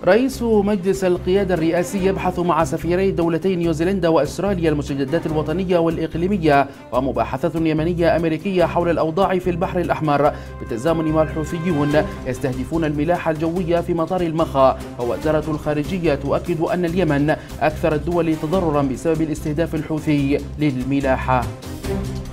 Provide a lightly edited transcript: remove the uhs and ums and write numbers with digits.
رئيس مجلس القيادة الرئاسي يبحث مع سفيري الدولتين نيوزيلندا وأستراليا المستجدات الوطنية والإقليمية ومباحثات يمنية أمريكية حول الأوضاع في البحر الأحمر بالتزامن مع الحوثيون يستهدفون الملاحة الجوية في مطار المخا. ووزارة الخارجية تؤكد أن اليمن أكثر الدول تضررا بسبب الاستهداف الحوثي للملاحة.